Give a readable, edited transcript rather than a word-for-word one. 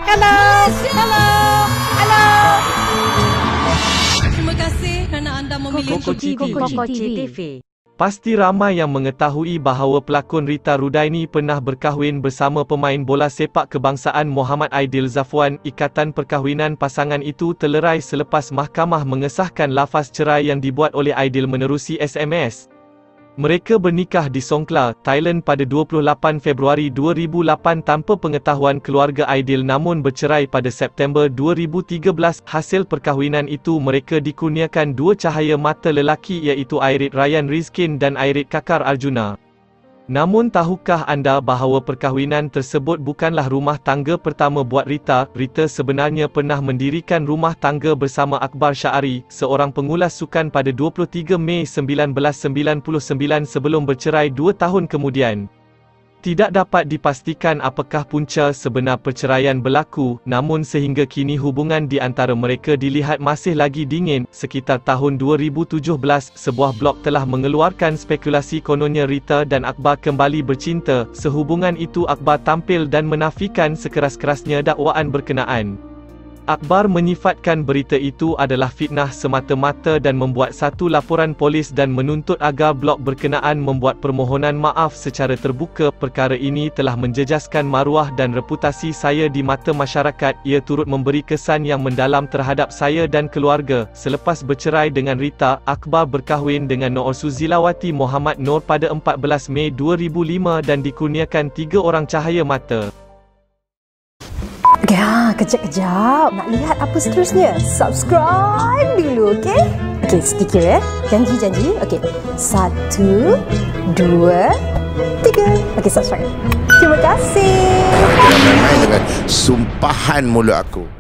Hello. Hello. Hello. Terima kasih kerana anda memilih Koko TV. Pasti ramai yang mengetahui bahawa pelakon Rita Rudaini pernah berkahwin bersama pemain bola sepak kebangsaan Muhammad Aidil Zafwan. Ikatan perkahwinan pasangan itu terlerai selepas mahkamah mengesahkan lafaz cerai yang dibuat oleh Aidil menerusi SMS. Mereka bernikah di Songkla, Thailand pada 28 Februari 2008 tanpa pengetahuan keluarga Aidil, namun bercerai pada September 2013. Hasil perkahwinan itu mereka dikurniakan dua cahaya mata lelaki iaitu Airit Ryan Rizkin dan Airit Kakar Arjuna. Namun tahukah anda bahawa perkahwinan tersebut bukanlah rumah tangga pertama buat Rita? Rita sebenarnya pernah mendirikan rumah tangga bersama Akbar Syari, seorang pengulas sukan pada 23 Mei 1999 sebelum bercerai 2 tahun kemudian. Tidak dapat dipastikan apakah punca sebenar perceraian berlaku, namun sehingga kini hubungan di antara mereka dilihat masih lagi dingin. Sekitar tahun 2017, sebuah blog telah mengeluarkan spekulasi kononnya Rita dan Akbar kembali bercinta. Sehubungan itu Akbar tampil dan menafikan sekeras-kerasnya dakwaan berkenaan. Akbar menyifatkan berita itu adalah fitnah semata-mata dan membuat satu laporan polis dan menuntut agar blog berkenaan membuat permohonan maaf secara terbuka. Perkara ini telah menjejaskan maruah dan reputasi saya di mata masyarakat. Ia turut memberi kesan yang mendalam terhadap saya dan keluarga. Selepas bercerai dengan Rita, Akbar berkahwin dengan Noor Suzilawati Muhammad Noor pada 14 Mei 2005 dan dikurniakan 3 orang cahaya mata. Ya, kejap-kejap. Nak lihat apa seterusnya? Subscribe dulu, okey? Okey, stiker ya. Janji. Okey. 1, 2, 3. Okey, subscribe. Terima kasih. Jangan main dengan sumpahan mulut aku.